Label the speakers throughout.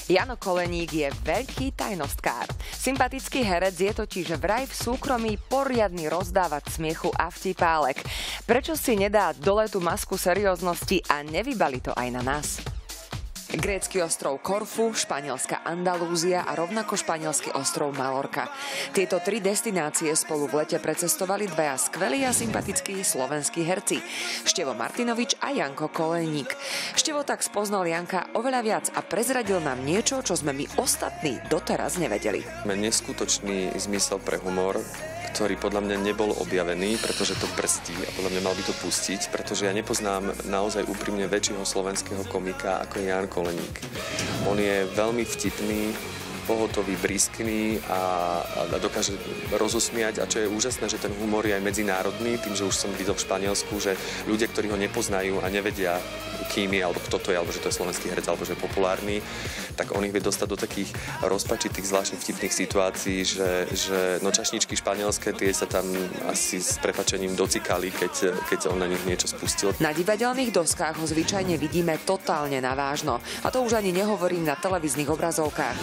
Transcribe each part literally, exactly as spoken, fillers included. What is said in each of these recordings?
Speaker 1: Jano Koleník je veľký tajnostkár. Sympatický herec je totiž vraj v súkromí poriadny rozdávať smiechu a vtipálek. Prečo si nedá dole tú masku serióznosti a nevybali to aj na nás? Grécky ostrov Korfu, španielska Andalúzia a rovnako španielský ostrov Malorka. Tieto tri destinácie spolu v lete precestovali dvaja skvelí a sympatickí slovenskí herci. Števo Martinovič a Janko Koleník. Števo tak spoznal Janka oveľa viac a prezradil nám niečo, čo sme my ostatní doteraz nevedeli.
Speaker 2: Máme neskutočný zmysel pre humor, ktorý podľa mňa nebol objavený, pretože to brzdí a podľa mňa mal by to pustiť, pretože ja nepoznám naozaj úprimne väčšieho slovenského komika ako je Jan Koleník. On je veľmi vtipný, pohotový, briskný a, a dokáže rozosmiať. A čo je úžasné, že ten humor je aj medzinárodný, tým, že už som videl v Španielsku, že ľudia, ktorí ho nepoznajú a nevedia, kým je, alebo kto to je, alebo že to je slovenský herec, alebo že je populárny, tak on ich vie dostať do takých rozpačitých, zvláštnych vtipných situácií, že, že no čašničky španielské, tie sa tam asi s prepáčením docikali, keď, keď on na nich niečo spustil. Na
Speaker 1: divadelných doskách ho zvyčajne vidíme totálne navážno. A to už ani nehovorím na televíznych obrazovkách.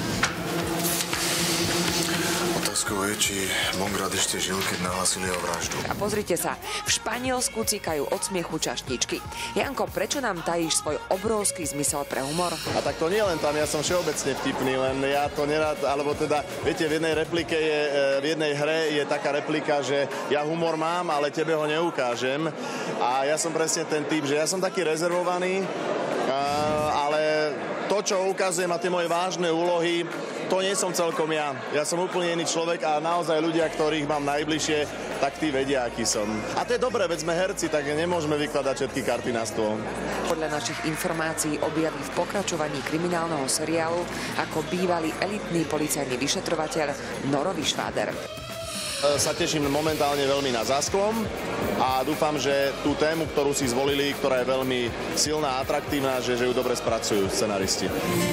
Speaker 3: Otázkou je, či Mongrad ešte žil, keď nahlasili o vraždu.
Speaker 1: A pozrite sa, v Španielsku cikajú od smiechu čašničky. Janko, prečo nám tajíš svoj obrovský zmysel pre humor?
Speaker 4: A tak to nie len tam, ja som všeobecne vtipný, len ja to nerád, alebo teda, viete, v jednej replike je, v jednej hre je taká replika, že ja humor mám, ale tebe ho neukážem. A ja som presne ten typ, že ja som taký rezervovaný, ale to, čo ukazujem a tie moje vážne úlohy, to nie som celkom ja. Ja som úplne iný človek a naozaj ľudia, ktorých mám najbližšie, tak tí vedia, aký som. A to je dobré, veď sme herci, tak nemôžeme vykladať všetky karty na stôl.
Speaker 1: Podľa našich informácií objaví v pokračovaní kriminálneho seriálu ako bývalý elitný policajný vyšetrovateľ Noro Vyšváder.
Speaker 4: Sa teším momentálne veľmi na Zasklom a dúfam, že tú tému, ktorú si zvolili, ktorá je veľmi silná a atraktívna, že, že ju dobre spracujú scenaristi.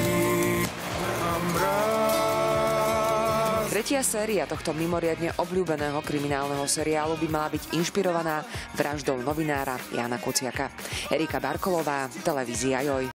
Speaker 1: Tretia séria tohto mimoriadne obľúbeného kriminálneho seriálu by mala byť inšpirovaná vraždou novinára Jána Kuciaka. Erika Barkolová, televízia Joj.